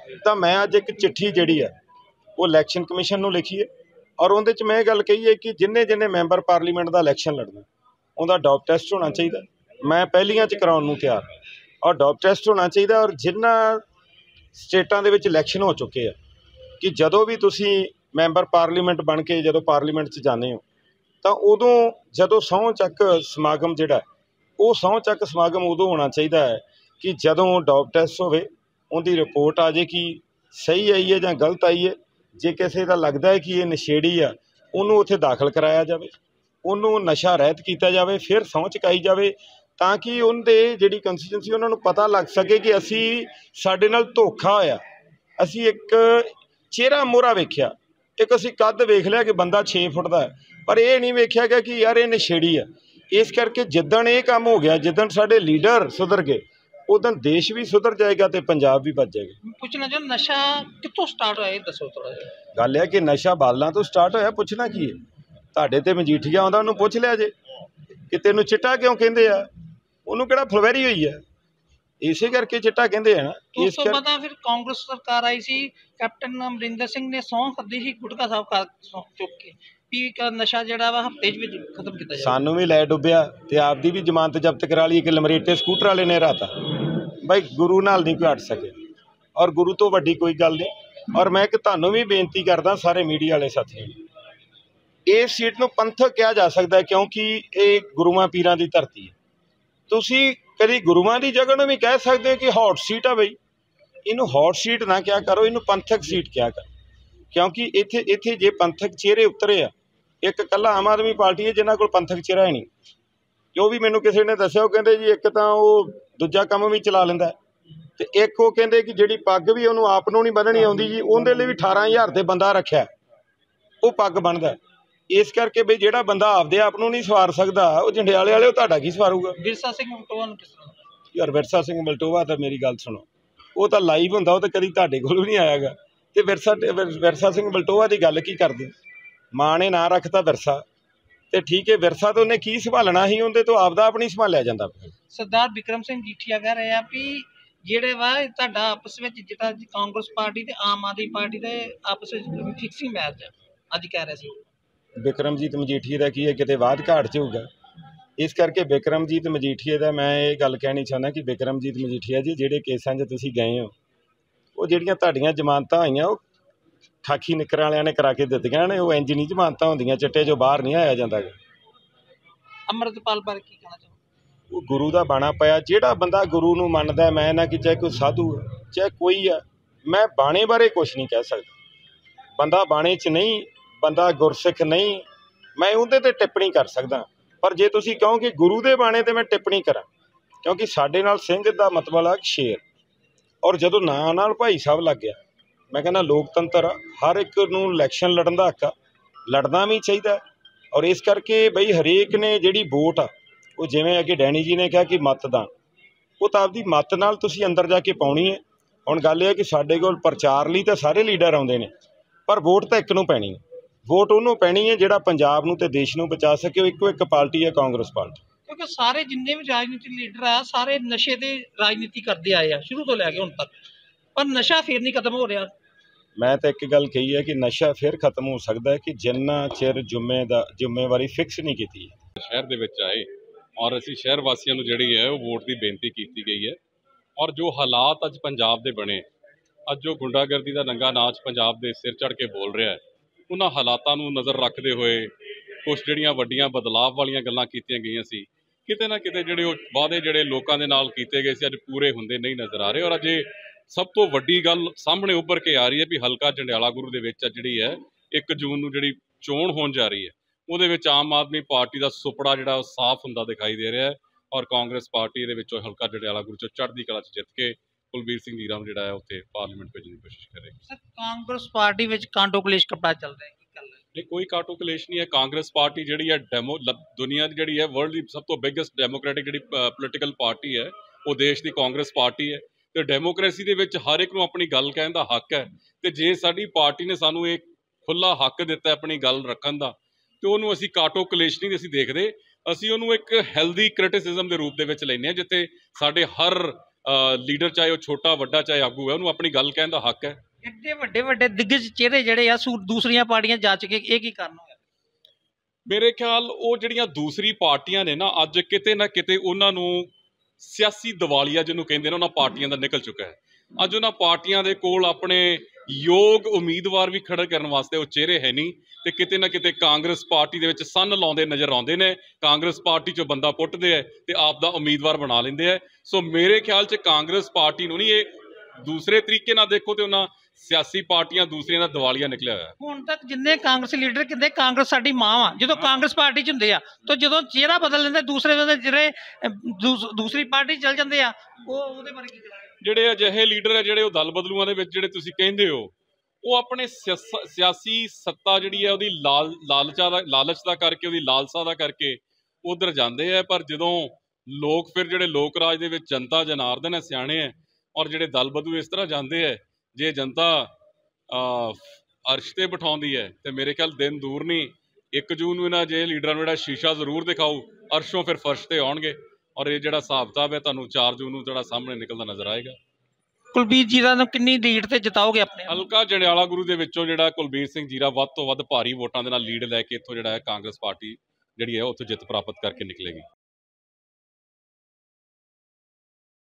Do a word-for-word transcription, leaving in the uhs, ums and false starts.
ਤਾਂ मैं अज एक चिट्ठी जिहड़ी है वो इलैक्शन कमीशन नूं लिखी है और उहदे च मैं ये गल कही है कि जिन्ने जिन्ने मैंबर पार्लीमेंट का इलैक्शन लड़ना उहदा डॉप टेस्ट होना चाहिए। मैं पहलियां च कराउण नूं तैयार और डॉप टेस्ट होना चाहिए। और जिन्ना स्टेटां दे विच इलैक्शन हो चुके हैं कि जदों भी तुसीं मैंबर पार्लीमेंट बन के जदों पार्लीमेंट च जाते हो तो उदों जदों सहुं चक समागम जिहड़ा वो सहुं चक समागम उदों होना चाहिए है कि जदों डॉप टेस्ट होवे उनकी रिपोर्ट आ जाए कि सही आई है जां गलत आई है। जे किसी का लगता है कि ये नशेड़ी आ उन्होंने उत्थे दाखिल कराया जाए, उन्होंने नशा रहत किया जाए, फिर सहुं चुकाई जाए ताकि उनके जिहड़ी कंस्टिट्यूंसी उन्होंने पता लग सके कि असी साडे नाल धोखा होया, असी एक चेहरा मोहरा वेख्या, एक असी कद वेख लिया कि बंदा छे फुट का है, पर यह नहीं वेख्या गया कि यार ये नशेड़ी है। इस करके जिदन ये काम हो गया, जिदन साडे लीडर सुधर गए उदन देश भी सुधर जाएगा तो पंजाब भी बच जाएगा। पुछना जो नशा कितों स्टार्ट होया दसो थोड़ा जिहा। गल है कि नशा बालां तो स्टार्ट होया, पुछना की है तुहाडे ते मजीठिया आउंदा उहनूं पुछ लिया जे कि तैनूं चिट्टा क्यों कहिंदे आ, उहनूं किहड़ा फलवैरी होई है, इसे करके चिट्टा कहिंदे आ ना। उस तो पता फिर कांग्रेस सरकार आई सी, कैप्टन अमरिंदर सिंह ने सौं खदी सी गुटका साहब खा चुक के भी का नशा जिहड़ा वा हफ्ते च खत्म किया जाए। सानूं भी लै डुब्बिया ते आपदी भी जमानत जब्त करा ली कि लमरेटे स्कूटर वाले ने राता भाई गुरु नाल नहीं कोई हट सके और गुरु तो वड्डी कोई गल नहीं। और मैं कि तुहानूं भी बेनती करदा सारे मीडिया वाले साथियों इस सीट नूं पंथक कहा जा सकता है क्योंकि ये गुरुआं पीरां दी धरती है। तुसीं कदी गुरुआं दी जगह नूं भी कह सकते हो कि हॉट सीट आ बई, इनू हॉट सीट ना क्या करो, इनू पंथक सीट क्या कर, क्योंकि इत्थे इत्थे जे पंथक चेहरे उतरे आ, एक कल्ला आम आदमी पार्टी है जिन्हां कोल पंथक चेहरा है नहीं। जो भी मैनूं किसी ने दस्सिया वो कहंदे जी एक तां वो दूजा काम भी चला लैंदा ते एक वो कहंदे कि जिहड़ी पग भी उहनूं आप नूं नहीं बन्नणी आउंदी जी उहदे लई भी अठारह हज़ार ते बंदा रखिया वो पग बन्नदा। इस करके बई जिहड़ा बंदा आपदे आप नूं नहीं सवार सकदा वो जंडियाले वाले तुहाडा की सवारूगा। विरसा सिंह मलटोआ नूं किस तरह यार विरसा सिंह मलटोआ तो मेरी गल सुनो, वो तो लाइव हुंदा, वो तो कदी तुहाडे कोल भी नहीं आएगा ते विरसा विरसा सिंह मलटोआ की गल की करदे। मां ने नां रखता विरसा ते ठीक है, विरसा तो उन्हें की संभालना ही, उहदे तो आपदा आप नहीं संभालिया जांदा। सरदार बिक्रम सिंह जीठिया कह रहे हैं भी ਜਿਹੜੇ ਵਾ ਤੁਹਾਡਾ ਆਪਸ ਵਿੱਚ ਜਿਹੜਾ ਕਾਂਗਰਸ ਪਾਰਟੀ ਤੇ ਆਮ ਆਦਮੀ ਪਾਰਟੀ ਦੇ ਆਪਸ ਵਿੱਚ ਫਿਕਸਿੰਗ ਮੈਚ ਹੈ ਅੱਜ ਕਹਿ ਰਹੇ ਸੀ। ਬਿਕਰਮਜੀਤ ਮਜੀਠੀਏ ਦਾ ਕੀ ਹੈ ਕਿਤੇ ਬਾਅਦ ਘਾਟ 'ਚ ਹੋਊਗਾ, ਇਸ ਕਰਕੇ ਬਿਕਰਮਜੀਤ ਮਜੀਠੀਏ ਦਾ ਮੈਂ ਇਹ ਗੱਲ ਕਹਿਣੀ ਚਾਹੁੰਦਾ ਕਿ ਬਿਕਰਮਜੀਤ ਮਜੀਠੀਆ ਜੀ ਜਿਹੜੇ ਕੇਸਾਂ 'ਚ ਤੁਸੀਂ ਗਏ ਹੋ ਉਹ ਜਿਹੜੀਆਂ ਤੁਹਾਡੀਆਂ ਜ਼ਮਾਨਤਾਂ ਹੋਈਆਂ ਉਹ ਖਾਕੀ ਨਿੱਕਰਾਂ ਵਾਲਿਆਂ ਨੇ ਕਰਾ ਕੇ ਦਿੱਤੀਆਂ ਨੇ, ਉਹ ਇੰਜ ਨਹੀਂ ਜ਼ਮਾਨਤਾਂ ਹੁੰਦੀਆਂ ਚਿੱਟੇ 'ਚੋਂ ਬਾਹਰ ਨਹੀਂ ਆਇਆ ਜਾਂਦਾ। ਅੰਮ੍ਰਿਤਪਾਲ ਬਾਰੇ ਕੀ ਕਹਿਣਾ ਚਾਹੁੰਦੇ? वो गुरु का बाणा पाया, जिहड़ा बंदा गुरु नूं मनदा है, मैं ना कि चाहे कोई साधु है चाहे कोई है, मैं बाणे बारे कुछ नहीं कह सकता। बंदा बाणे च नहीं, बंदा गुरसिख नहीं, मैं उहदे ते टिप्पणी कर सकदा। पर जे तुसीं कहो कि गुरु दे बाणे ते मैं टिप्पणी करा, क्योंकि साडे नाल सिंह दा मतलब है शेर, और जदों नां नाल भाई साहब लग गया, मैं कहना लोकतंत्र हर एक नूं इलैक्शन लड़न दा हक आ, लड़ना भी चाहिए। और इस करके बई हरेक ने जिहड़ी वोट आ वो जिवें अगे डैनी जी ने कहा कि मतदान वो तो आपकी मत नाल तुसीं अंदर जाके पाउणी है। हुण गल है कि साडे कोल प्रचार लई तां सारे लीडर आउंदे ने, पर वोट तो एक नूं पैणी है, वोट उहनूं पैणी है जिहड़ा पंजाब नूं ते देश नूं बचा सके। इक्को एक पार्टी है कांग्रेस पार्टी, क्योंकि सारे जिन्ने भी राजनीतिक लीडर आ सारे नशे की राजनीति करते आए हैं शुरू तो लैके हुण तक, पर नशा फिर नहीं खत्म हो रहा। मैं तो एक गल कही है कि नशा फिर खत्म हो सकता है कि जिन्ना चिर जिम्मेदार जिम्मेवारी फिक्स नहीं की शहर दे विच आए और असी शहर वासियों को जी है वो वोट की बेनती की गई है। और जो हालात अज पंजाब के बने, अज जो गुंडागर्दी का नंगा नाच पंजाब के सिर चढ़ के बोल रहा है, उन्होंने हालातों को नज़र रखते हुए कुछ जड़ियाँ वड्डियां बदलाव वाली गल्लां कीतियां गईयां सी, किते ना किते जिहड़े वादे जिहड़े लोकां दे नाल कीते गए सी अज पूरे हुंदे नहीं नज़र आ रहे। और अज सब तो वड्डी गल सामने उभर के आ रही है भी हलका जंडियाला गुरु दे विच जिहड़ी है एक जून नूं जिहड़ी चोण होण जा रही है, ਉਹਦੇ ਵਿੱਚ आम आदमी पार्टी का सुपड़ा ਜਿਹੜਾ साफ ਹੁੰਦਾ दिखाई दे रहा है। और कांग्रेस पार्टी ਦੇ ਵਿੱਚੋਂ ਹਲਕਾ ਜੰਡਿਆਲਾ ਗੁਰੂ ਚੋਂ ਚੜ੍ਹਦੀ ਕਲਾ 'ਚ ਜਿੱਤ ਕੇ ਕੁਲਬੀਰ ਸਿੰਘ ਹੀਰਾ ਨੂੰ ਜਿਹੜਾ ਹੈ ਉੱਥੇ ਪਾਰਲੀਮੈਂਟ ਭੇਜਣ ਦੀ ਕੋਸ਼ਿਸ਼ ਕਰੇਗੀ। ਸਰ ਕਾਂਗਰਸ ਪਾਰਟੀ ਵਿੱਚ ਕਾਂਟੋ ਕਲੇਸ਼ ਕਪੜਾ ਚੱਲ ਰਿਹਾ ਹੈ, ਕੀ ਗੱਲ ਹੈ? ਨਹੀਂ ਕੋਈ ਕਾਟੋ ਕਲੇਸ਼ ਨਹੀਂ ਹੈ। ਕਾਂਗਰਸ ਪਾਰਟੀ ਜਿਹੜੀ ਹੈ ਡੈਮੋ ਦੁਨੀਆ ਦੀ ਜਿਹੜੀ ਹੈ ਵਰਲਡ ਦੀ ਸਭ ਤੋਂ ਬਿਗੇਸਟ ਡੈਮੋਕ੍ਰੈਟਿਕ ਜਿਹੜੀ ਪੋਲੀਟੀਕਲ ਪਾਰਟੀ ਹੈ ਉਹ ਦੇਸ਼ ਦੀ ਕਾਂਗਰਸ ਪਾਰਟੀ ਹੈ ਤੇ ਡੈਮੋਕ੍ਰੇਸੀ ਦੇ ਵਿੱਚ ਹਰ ਇੱਕ ਨੂੰ ਆਪਣੀ ਗੱਲ ਕਹਿਣ ਦਾ ਹੱਕ ਹੈ। ਤੇ ਜੇ ਸਾਡੀ ਪਾਰਟੀ ਨੇ ਸਾਨੂੰ ਇਹ ਖੁੱਲਾ ਹੱਕ ਦਿੱਤਾ ਆਪਣੀ ਗੱਲ ਰੱਖਣ ਦਾ ਤੇ ਉਹਨੂੰ ਅਸੀਂ ਕਾਟੋ ਕਲੇਸ਼ ਨਹੀਂ ਅਸੀਂ ਦੇਖਦੇ, ਅਸੀਂ ਉਹਨੂੰ ਇੱਕ ਹੈਲਦੀ ਕ੍ਰਿਟਿਸਿਜ਼ਮ ਦੇ ਰੂਪ ਦੇ ਵਿੱਚ ਲੈਂਦੇ ਹਾਂ ਜਿੱਥੇ ਸਾਡੇ ਹਰ ਲੀਡਰ ਚਾਹੇ ਉਹ ਛੋਟਾ ਵੱਡਾ ਚਾਹੇ ਆਗੂ ਹੈ, ਉਹਨੂੰ ਆਪਣੀ ਗੱਲ ਕਹਿਣ ਦਾ ਹੱਕ ਹੈ। ਐਡੇ ਵੱਡੇ ਵੱਡੇ ਦਿੱਗਜ ਚਿਹਰੇ ਜਿਹੜੇ ਆ ਸੂ ਦੂਸਰੀਆਂ ਪਾਰਟੀਆਂ ਜਾ ਚੁੱਕੇ, ਇਹ ਕੀ ਕਾਰਨ ਹੋਇਆ? ਮੇਰੇ ਖਿਆਲ ਉਹ ਜਿਹੜੀਆਂ ਦੂਸਰੀ ਪਾਰਟੀਆਂ ਨੇ ਨਾ, ਅੱਜ ਕਿਤੇ ਨਾ ਕਿਤੇ ਉਹਨਾਂ ਨੂੰ ਸਿਆਸੀ ਦਿਵਾਲੀਆ ਜਿਹਨੂੰ ਕਹਿੰਦੇ ਨੇ, ਉਹਨਾਂ ਪਾਰਟੀਆਂ ਦਾ ਨਿਕਲ ਚੁੱਕਾ ਹੈ। ਅੱਜ ਉਹਨਾਂ ਪਾਰਟੀਆਂ ਦੇ ਕੋਲ ਆਪਣੇ ਯੋਗ ਉਮੀਦਵਾਰ ਵੀ ਖੜਾ ਕਰਨ ਵਾਸਤੇ ਉਹ ਚਿਹਰੇ ਹੈ ਨਹੀਂ, ਤੇ ਕਿਤੇ ਨਾ ਕਿਤੇ ਕਾਂਗਰਸ ਪਾਰਟੀ ਦੇ ਵਿੱਚ ਸੰਨ ਲਾਉਂਦੇ ਨਜ਼ਰ ਆਉਂਦੇ ਨੇ। ਕਾਂਗਰਸ ਪਾਰਟੀ 'ਚੋਂ ਬੰਦਾ ਪੁੱਟਦੇ ਹੈ ਤੇ ਆਪ ਦਾ ਉਮੀਦਵਾਰ ਬਣਾ ਲੈਂਦੇ ਹੈ। ਸੋ ਮੇਰੇ ਖਿਆਲ 'ਚ ਕਾਂਗਰਸ ਪਾਰਟੀ ਨੂੰ ਨਹੀਂ, ਇਹ ਦੂਸਰੇ ਤਰੀਕੇ ਨਾਲ ਦੇਖੋ ਤੇ ਉਹਨਾਂ ਸਿਆਸੀ ਪਾਰਟੀਆਂ ਦੂਸਰੀਆਂ ਦਾ ਦਿਵਾਲੀਆ ਨਿਕਲਿਆ ਹੋਇਆ। ਹੁਣ ਤੱਕ ਜਿੰਨੇ ਕਾਂਗਰਸੀ ਲੀਡਰ ਕਹਿੰਦੇ ਕਾਂਗਰਸ ਸਾਡੀ ਮਾਂ ਵਾ, ਜਦੋਂ ਕਾਂਗਰਸ ਪਾਰਟੀ 'ਚ ਹੁੰਦੇ ਆ ਤਾਂ ਜਦੋਂ ਚਿਹਰਾ ਬਦਲ ਲੈਂਦੇ ਦੂਸਰੇ ਦੇ ਜਿਹੜੇ ਦੂਸਰੀ ਪਾਰਟੀ ਚਲ ਜਾਂਦੇ ਆ, ਉਹ ਉਹਦੇ ਬਾਰੇ ਕੀ ਕਰਾਂਗੇ? ਜਿਹੜੇ ਅਜਿਹੇ ਲੀਡਰ ਹੈ ਜਿਹੜੇ ਉਹ ਦਲ ਬਦਲੂਆਂ ਦੇ ਵਿੱਚ ਜਿਹੜੇ ਤੁਸੀਂ ਕਹਿੰਦੇ ਹੋ, ਉਹ ਆਪਣੇ ਸਿਆਸੀ ਸੱਤਾ ਜਿਹੜੀ ਹੈ ਉਹਦੀ ਲਾਲ ਲਾਲਚਾ ਦਾ ਲਾਲਚ ਦਾ ਕਰਕੇ, ਉਹਦੀ ਲਾਲਸਾ ਦਾ ਕਰਕੇ ਉਧਰ ਜਾਂਦੇ ਆ। ਪਰ ਜਦੋਂ ਲੋਕ ਫਿਰ ਜਿਹੜੇ ਲੋਕ ਰਾਜ ਦੇ ਵਿੱਚ ਜਨਤਾ ਜਨਾਰਦਨ ਹੈ, ਸਿਆਣੇ ਹੈ, ਔਰ ਜਿਹੜੇ ਦਲ ਬਦਲੂ ਇਸ ਤਰ੍ਹਾਂ ਜਾਂਦੇ ਹੈ, ਜੇ ਜਨਤਾ ਅਰਸ਼ ਤੇ ਬਿਠਾਉਂਦੀ ਹੈ ਤੇ ਮੇਰੇ ਖਿਆਲ ਦਿਨ ਦੂਰ ਨਹੀਂ, ਇੱਕ ਜੂਨ ਨੂੰ ਇਹਨਾਂ ਜੇ ਲੀਡਰਾਂ ਨੂੰ ਜਿਹੜਾ ਸ਼ੀਸ਼ਾ ਜ਼ਰੂਰ ਦਿਖਾਊ, ਅਰਸ਼ੋਂ ਫਿਰ ਫਰਸ਼ ਤੇ ਆਉਣਗੇ। ਔਰ ਇਹ ਜਿਹੜਾ ਹਿਸਾਬ ਕਿਤਾਬ ਹੈ ਤੁਹਾਨੂੰ ਚਾਰ ਜੂਨ ਨੂੰ ਜਿਹੜਾ ਸਾਹਮਣੇ ਨਿਕਲਦਾ ਨਜ਼ਰ ਆਏਗਾ। ਕੁਲਬੀਰ ਜੀਰਾ ਨੂੰ ਕਿੰਨੀ ਲੀਡ ਤੇ ਜਿਤਾਓਗੇ ਆਪਣੇ? ਹਲਕਾ ਜੰਡਿਆਲਾ ਗੁਰੂ ਦੇ ਵਿੱਚੋਂ ਜਿਹੜਾ ਕੁਲਬੀਰ ਸਿੰਘ ਜੀਰਾ ਵੱਧ ਤੋਂ ਵੱਧ ਭਾਰੀ ਵੋਟਾਂ ਦੇ ਨਾਲ ਲੀਡ ਲੈ ਕੇ ਇੱਥੋਂ ਜਿਹੜਾ ਹੈ ਕਾਂਗਰਸ ਪਾਰਟੀ ਜਿਹੜੀ ਹੈ ਉੱਥੋਂ ਜਿੱਤ ਪ੍ਰਾਪਤ ਕਰਕੇ ਨਿਕਲੇਗੀ।